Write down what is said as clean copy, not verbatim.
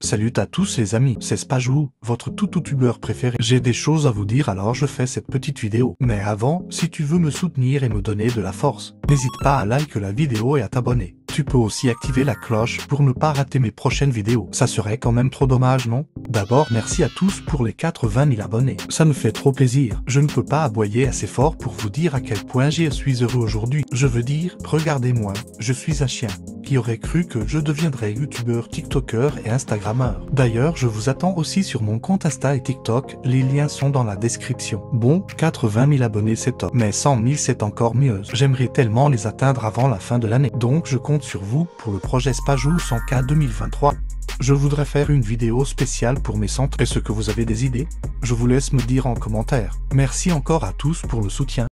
Salut à tous les amis, c'est Spajou, votre youtubeur préféré. J'ai des choses à vous dire alors je fais cette petite vidéo. Mais avant, si tu veux me soutenir et me donner de la force, n'hésite pas à liker la vidéo et à t'abonner. Tu peux aussi activer la cloche pour ne pas rater mes prochaines vidéos. Ça serait quand même trop dommage, non? D'abord, merci à tous pour les 80 000 abonnés. Ça me fait trop plaisir. Je ne peux pas aboyer assez fort pour vous dire à quel point je suis heureux aujourd'hui. Je veux dire, regardez-moi, je suis un chien. Qui aurait cru que je deviendrais youtubeur, tiktoker et instagrammeur? D'ailleurs, je vous attends aussi sur mon compte Insta et TikTok, les liens sont dans la description. Bon, 80 000 abonnés c'est top, mais 100 000 c'est encore mieux. J'aimerais tellement les atteindre avant la fin de l'année. Donc je compte sur vous pour le projet Spajou 100K 2023. Je voudrais faire une vidéo spéciale pour mes centres. Est-ce que vous avez des idées? Je vous laisse me dire en commentaire. Merci encore à tous pour le soutien.